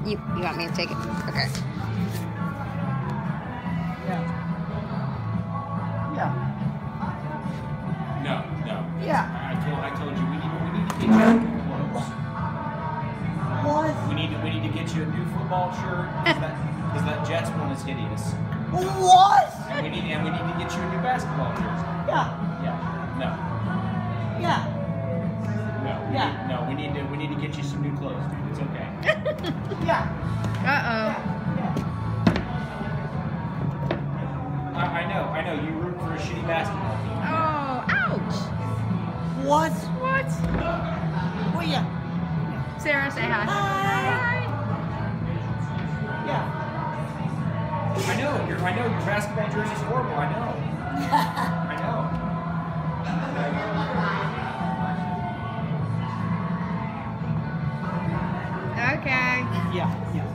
You want me to take it? Okay. Yeah. Yeah. No. Yeah. I told you we need to get you new clothes. What? We need to get you a new football shirt because that Jets one is hideous. What? And we need to get you a new basketball jersey. Yeah. Yeah. No. Yeah. No. Yeah. We need to get you some new clothes, dude. It's okay. Yeah. Uh-oh. I know. You root for a shitty basketball team. Oh, ouch. What? What? Well, yeah. Sarah, say hi. Hi. Yeah. I know your basketball jersey's horrible. I know. Okay. Yeah. Yeah.